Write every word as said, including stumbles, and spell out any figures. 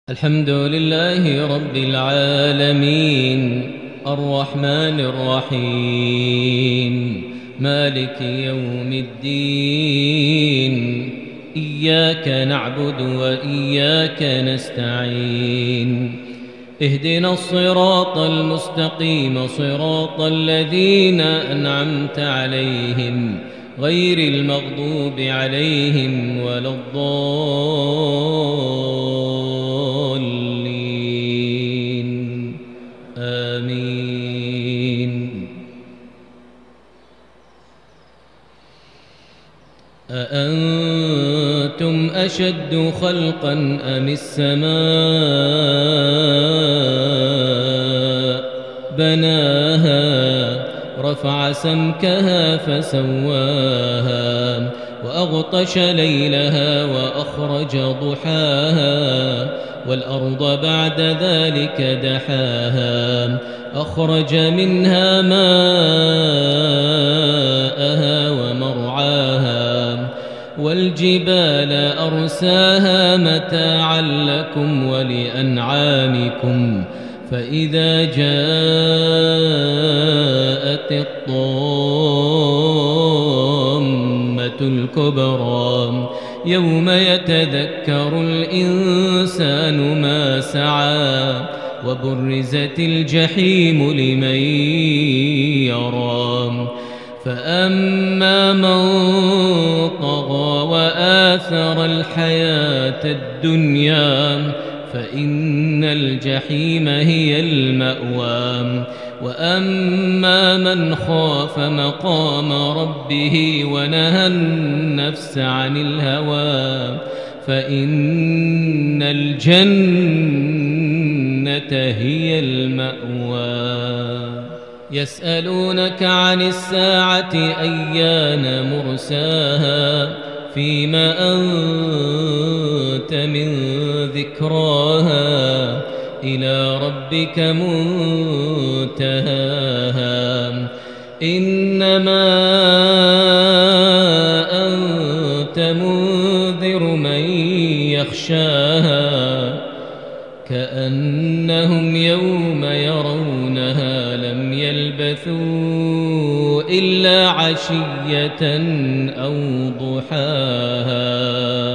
الحمد لله رب العالمين الرحمن الرحيم مالك يوم الدين إياك نعبد وإياك نستعين اهدنا الصراط المستقيم صراط الذين أنعمت عليهم غير المغضوب عليهم ولا الضالين آمين. أأنتم أشد خلقا أم السماء بناها رفع سمكها فسواها وأغطش ليلها وأخرج ضحاها والأرض بعد ذلك دحاها أخرج منها ماءها ومرعاها والجبال أرساها متاعا لكم ولأنعامكم فإذا جاءت الطامة الكبرى يوم يتذكر الإنسان ما سعى وبرزت الجحيم لمن يرى فأما من طغى وآثر الحياة الدنيا فإن الجحيم هي المأوى وأما من خاف مقام ربه ونهى النفس عن الهوى فإن الجنة هي المأوى. يسألونك عن الساعة أيان مرساها فيما أنت من ذكراها إلى ربك منتهاها إنما أنت منذر من يخشاها كأنهم يوم يرونها لم يلبثوا إلا عشية أو ضحاها.